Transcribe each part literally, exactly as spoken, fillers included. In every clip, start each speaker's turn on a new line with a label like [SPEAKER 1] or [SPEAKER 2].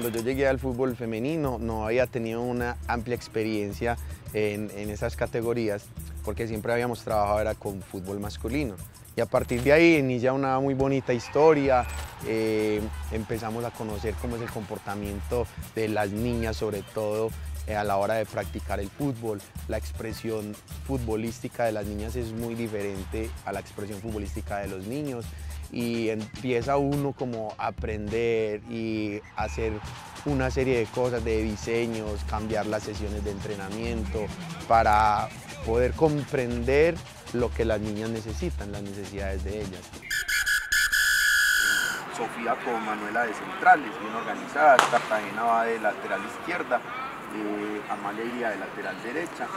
[SPEAKER 1] cuando yo llegué al fútbol femenino no había tenido una amplia experiencia en, en esas categorías, porque siempre habíamos trabajado era con fútbol masculino. Y a partir de ahí inicia una muy bonita historia, eh, empezamos a conocer cómo es el comportamiento de las niñas, sobre todo eh, a la hora de practicar el fútbol. La expresión futbolística de las niñas es muy diferente a la expresión futbolística de los niños, y empieza uno como a aprender y hacer una serie de cosas, de diseños, cambiar las sesiones de entrenamiento para poder comprender lo que las niñas necesitan, las necesidades de ellas.
[SPEAKER 2] Sofía con Manuela de centrales, bien organizadas, Cartagena va de lateral izquierda, eh, Amalia iría de lateral derecha.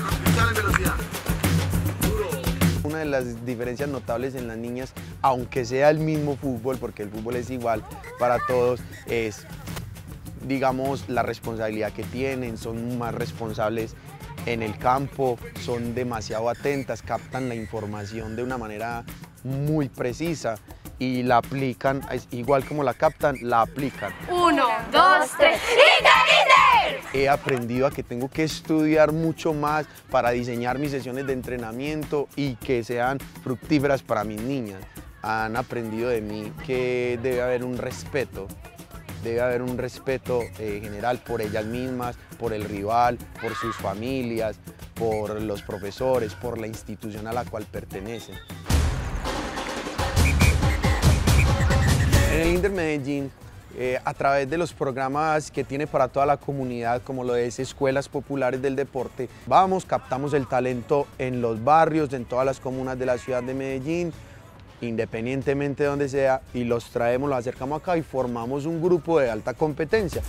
[SPEAKER 1] Una de las diferencias notables en las niñas, aunque sea el mismo fútbol, porque el fútbol es igual para todos, es, digamos, la responsabilidad que tienen, son más responsables en el campo, son demasiado atentas, captan la información de una manera muy precisa y la aplican, igual como la captan, la aplican.
[SPEAKER 3] Uno, dos, tres, ¡Inter, Inter!
[SPEAKER 1] He aprendido a que tengo que estudiar mucho más para diseñar mis sesiones de entrenamiento y que sean fructíferas para mis niñas. Han aprendido de mí que debe haber un respeto. Debe haber un respeto eh, general por ellas mismas, por el rival, por sus familias, por los profesores, por la institución a la cual pertenecen. En el Inder Medellín, eh, a través de los programas que tiene para toda la comunidad, como lo es Escuelas Populares del Deporte, vamos, captamos el talento en los barrios, en todas las comunas de la ciudad de Medellín, independientemente de donde sea, y los traemos, los acercamos acá y formamos un grupo de alta competencia.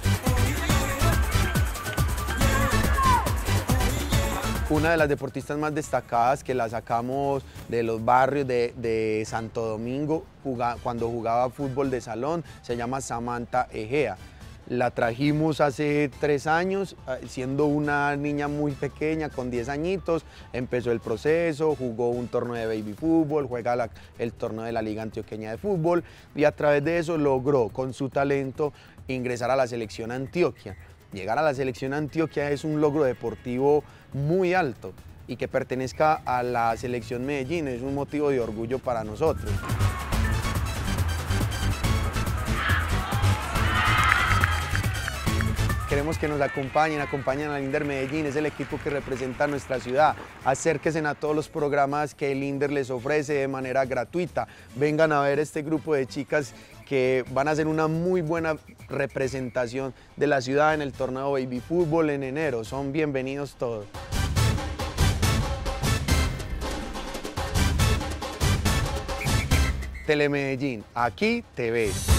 [SPEAKER 1] Una de las deportistas más destacadas que la sacamos de los barrios de, de Santo Domingo juga, cuando jugaba fútbol de salón, se llama Samantha Egea. La trajimos hace tres años, siendo una niña muy pequeña, con diez añitos, empezó el proceso, jugó un torneo de baby fútbol, juega la, el torneo de la Liga Antioqueña de Fútbol, y a través de eso logró, con su talento, ingresar a la selección Antioquia. Llegar a la selección Antioquia es un logro deportivo muy alto, y que pertenezca a la selección Medellín es un motivo de orgullo para nosotros. Queremos que nos acompañen, acompañen al Inder Medellín, es el equipo que representa a nuestra ciudad. Acérquense a todos los programas que el Inder les ofrece de manera gratuita. Vengan a ver este grupo de chicas que van a hacer una muy buena representación de la ciudad en el torneo Baby Fútbol en enero. Son bienvenidos todos. Telemedellín, aquí te ves.